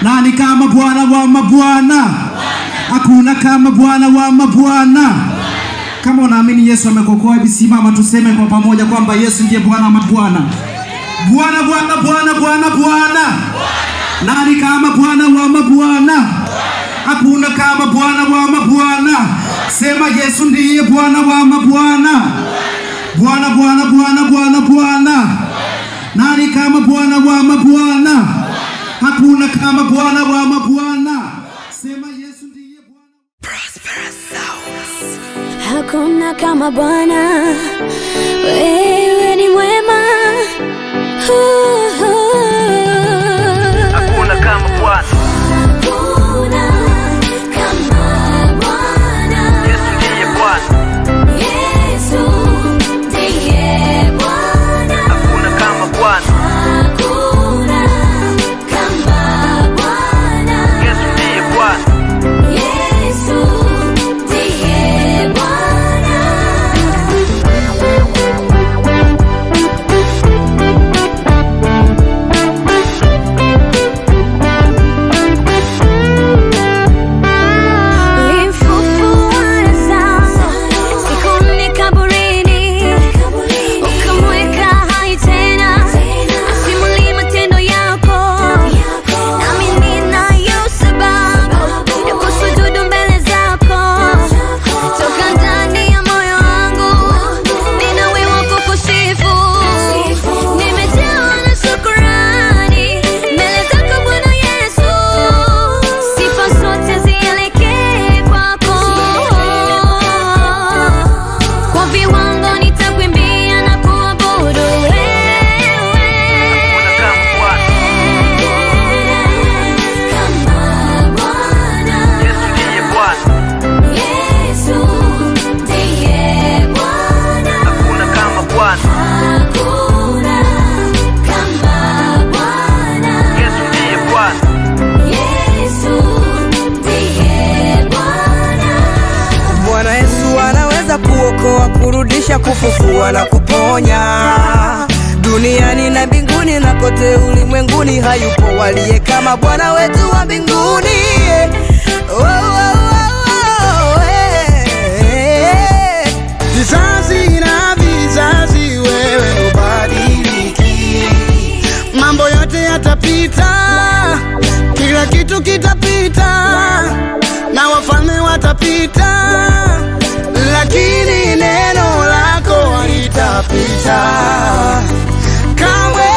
Nani kama Bwana wa mabwana? Hakuna kama Bwana wa mabwana. Kama unaamini Yesu amekokoa, hebu simama tuseme kwa pamoja kwamba Yesu ndiye Bwana wa mabwana. Bwana Bwana Bwana Bwana Bwana. Nani kama Bwana wa mabwana? Hakuna kama Bwana wa mabwana. Sema Yesu ndiye Bwana wa mabwana. Bwana Bwana Bwana Bwana Bwana. Nani kama Bwana wa mabwana? Hakuna kama Bwana wa mabwana. Sema Yesu ndiye Bwana. Prosperous sounds. Hakuna kama Bwana, wewe ni mwema. Hakuna kama Bwana. Hakuna kama Bwana. Yesu ndiye Bwana. Yesu ndiye Bwana. Hakuna kama Bwana. Hakuna kama Bwana. Yesu ndiye Bwana. Yesu ndiye Bwana. Ulimfufua Lazaro siku nne kaburini, ukamweka hai tena, asimulie matendo yako. Nami ninayo sababu ya kusujudu mbele zako. Toka ndani ya moyo wangu ninawewa kukusifu. Nimejawa na shukrani mbele zako Bwana Yesu. Sifa zote zielekee kwako. Kwa viwango nitakwimbia na kuabudu wewe. Kama Bwana. Kama Bwana. Yesu ndiye Bwana. Yesu ndiye Bwana. Hakuna kama Bwana. Hakuna kama Bwana. Yesu ndiye Bwana. Yesu ndiye Bwana. Bwana Yesu anaweza kuokoa, kurudisha, kufufua na kuponya. Duniani na mbinguni na kote ulimwenguni, hayupo waliye kama Bwana wetu wa mbinguni. Oh, oh, oh, oh, vizazi na vizazi wewe ubadiliki. Mambo yote yatapita, kila kitu kitapita, na wafalme watapita, lakini neno lako halitapita kamwe.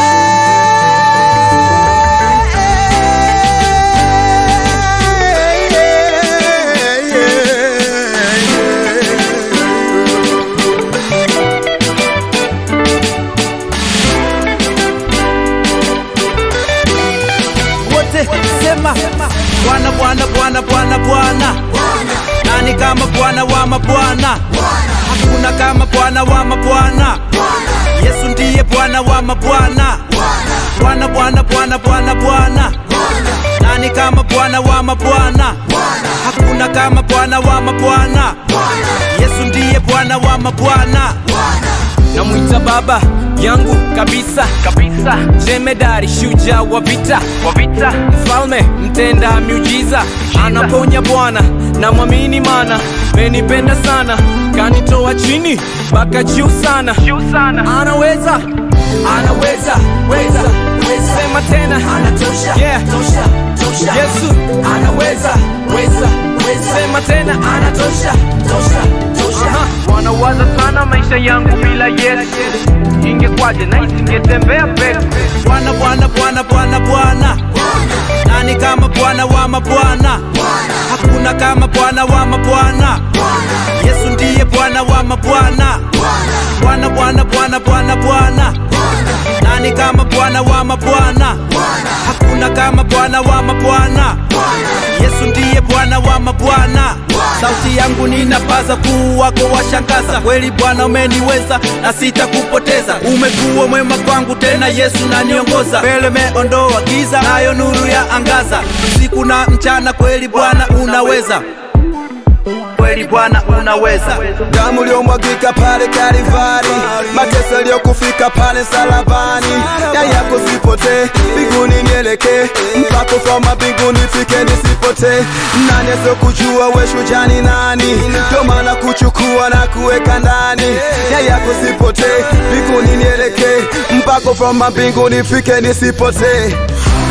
Wote sema Bwana Bwana Bwana Bwana Bwana. Nani kama Bwana wa mabwana? Hakuna kama Bwana wa mabwana. Yesu ndiye Bwana wa mabwana. Bwana Bwana Bwana Bwana Bwana. Nani kama Bwana wa mabwana? Hakuna kama Bwana wa mabwana. Yesu ndiye Bwana wa mabwana. Namuita baba yangu kabisa Kabisa. jemedari, shujaa wa vita, mfalme mtenda miujiza. Anaponya Bwana na mwamini, mana menipenda sana, kanitoa chini mpaka juu sana. Anaweza, weza, sema tena, anatosha, yeah. Yesu anaweza, sema tena, anatosha. Wanawaza sana maisha yangu bila Yesu. Ingekwaje na isingetembea peke. Bwana Bwana Bwana Bwana Bwana. Nani kama Bwana wa mabwana? Hakuna kama Bwana wa mabwana. Yesu ndiye Bwana wa mabwana. Bwana Bwana Bwana Bwana Bwana. Nani kama Bwana wa mabwana? Hakuna kama Bwana wa mabwana. Yesu ndiye Bwana wa mabwana. Sauti yangu ninapaza, kuu wako washangaza. Kweli Bwana umeniweza na sitakupoteza. Umekuwa mwema kwangu tena Yesu naniongoza. Mbele meondoa giza, nayo nuru ya angaza. Usiku na mchana kweli Bwana unaweza. Kweli kweli Bwana unaweza. Damu iliyomwagika pale Kalivari, mateso yaliyokufika pale salabani, nia yako sipotee, mbinguni nielekee, mpaka ufalme mbinguni nifike nisipotee. Nani asiyekujua we shujaa ni nani? Ndio maana kuchukua na kuweka ndani, nia yako sipotee, mbinguni nielekee, mpaka ufalme mbinguni nifike nisipotee.